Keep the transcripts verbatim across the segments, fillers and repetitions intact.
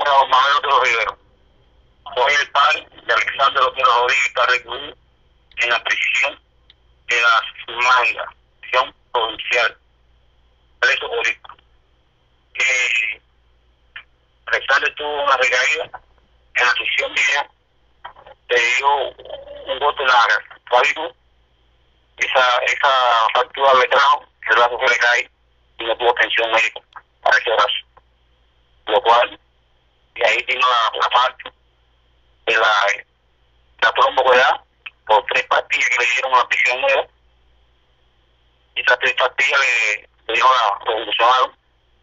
Raúl Manuel Otero Rivero. Soy el padre de Alexander Otero Rodríguez, que está recluido en la prisión de la Sumaira, prisión provincial, preso político. Eh, Alexander tuvo una recaída en la prisión vieja, le dio un golpe en la clavícula, esa, esa fractura le trajo, el brazo se le cae y no tuvo atención médica para ese brazo. Lo cual, y ahí tiene la, la parte de la, la trombocoidad por tres pastillas que le dieron a la prisión nueva. Y esas tres pastillas le, le dieron la revolucionaron.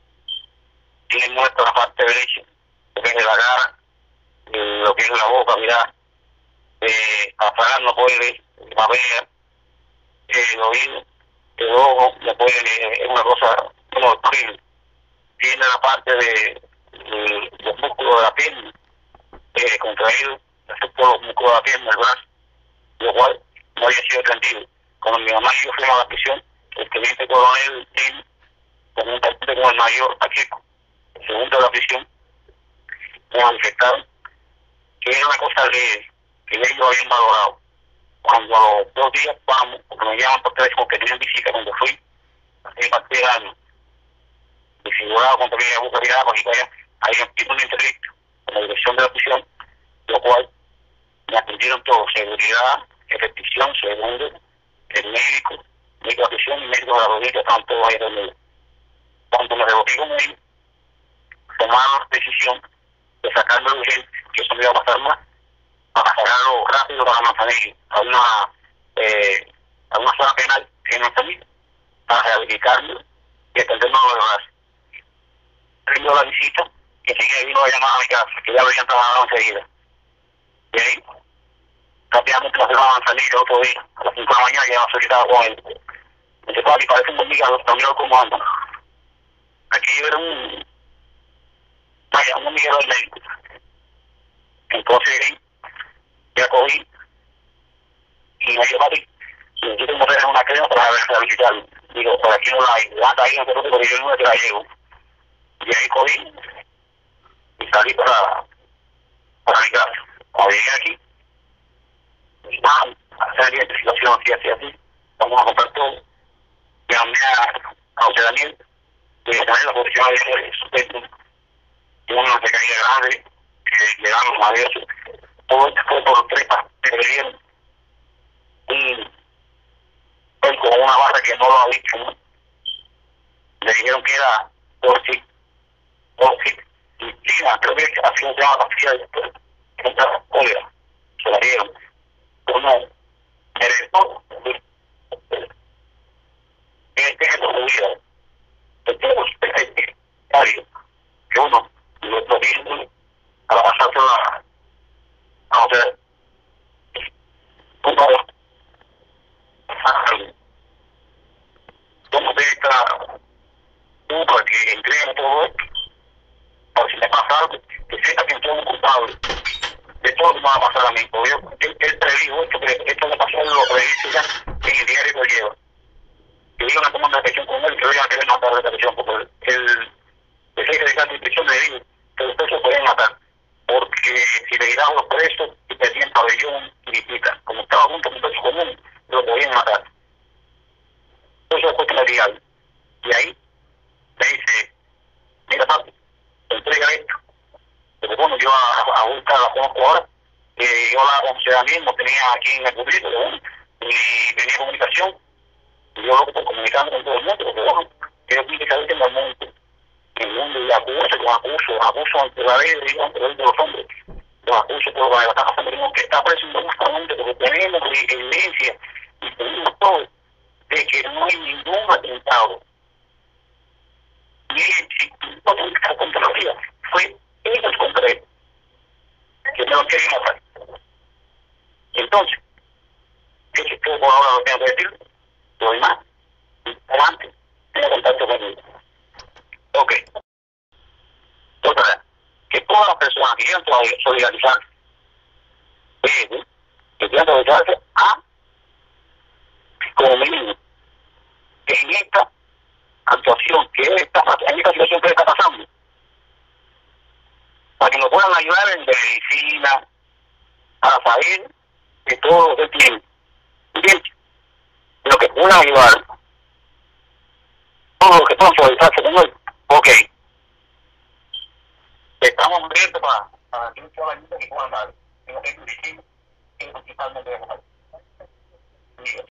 Tiene muerta la parte derecha, lo que es de la cara, eh, lo que es la boca, mira, eh, apagar no puede ver, la vea, eh, el oído, el ojo, no puede ver, es una cosa muy horrible. Tiene la parte de, de los músculos de la pierna eh, contraídos, afectó los músculos de la pierna, el brazo, lo cual no había sido atendido. Cuando mi mamá y yo fuimos a la prisión, el teniente coronel Tim, con un paciente como el mayor Pacheco, el segundo de la prisión, me manifestaron que era una cosa leve, que ellos lo habían valorado. Cuando a los dos días vamos, porque me llaman por teléfono que tienen visita cuando fui, hace más de años, desfigurado con pequeña boca mirada por aquí para allá, había un tipo de entrevista con la dirección de la prisión, lo cual me atendieron todos, seguridad, repetición, segundo, el médico, médico de la prisión y médico de la rodilla, estaban todos ahí conmigo. Cuando me revolví con ellos, tomaron la decisión de sacarme de urgencia, que eso me iba a pasar más, para sacarlo rápido para Manzanillo, a una, eh, a una zona penal que no está bien, para rehabilitarme y atenderme a los demás. Terminó la visita, que enseguida vino a llamar a mi casa, que ya lo habían trabajado enseguida. Y ahí, rápidamente nos fuimos a Manzanillo otro día, a las cinco de la mañana, ya nos solicitaba con él. Me dice, papi, parece un hormigado, también como ando. Aquí era un, vaya, un hormiguero del médico. Entonces, ya cogí y me dijo, papi, yo tengo que tener una crema para rehabilitarlo. Digo, por aquí no la hay, anda ahí, no te preocupes, yo no te la llevo. Y ahí cogí y salí para, para mi casa. Cuando llegué aquí, vamos a hacer la identificación así, así, así, vamos a comprar todo. Llamé a, a José Daniel, que también la posición de su y una recaída grande, que llegamos a eso. Todo esto fue por tres que le dieron un, él con una barra que no lo ha dicho, ¿no? Le dijeron que era Orsi, Orsi, y China, creo que así se llama la pastilla después, contra la cólera, se la dieron. Uno, me dejó, este es el vida, el tipo es varios, que uno lo, lo dice para pasarse la, a ver, uno, cómo se está uno para que entregue todo esto, para si me pasa algo, que sepa que soy un culpable de todo lo que me va a pasar a mí, porque yo, él, él predijo esto, que esto me pasó, lo predice ya, en el diario lo lleva. Y digo una comanda de presión con él, que yo ya quería matar de presión, porque el, el jefe de cada inspección me dijo que los presos podían matar, porque si le dieran los presos y perdían pabellón y visita, como estaba junto con un preso común, lo podían matar. Eso es cuestión legal. Y ahí me dice, mira papi, entrega esto. Pero bueno, yo a, a buscar la conozco ahora, eh, yo la conocí a mí, no tenía aquí en el público, y tenía comunicación, y yo lo que estoy comunicando con todo el mundo, porque bueno, yo tiene que saber que en el mundo, el mundo y acuso, con acuso, acuso ante la ley, digo, ante la ley de los hombres, los acuso por la estafa femenina, que está presionando justamente porque tenemos evidencia y tenemos todo, de que no hay ningún atentado, ni exitoso contra la vida, fue ellos contra él, que no querían matar. Entonces, ¿qué es por ahora lo tengo que decir? Lo demás, adelante, tengo contacto conmigo. Ok. Otra, que todas las personas que quieran solidarizarse, eh, que quieran solidarizarse a, como mínimo, que en esta actuación, que esta, en esta situación que está pasando, para que máquina para salir de todo lo que tiene. ¿Entiendes? Lo que pueda ayudar, todo lo que pueda suavizarse con él. Ok, estamos abiertos para, para que toda la gente que pueda dar. Tengo que decir que principalmente de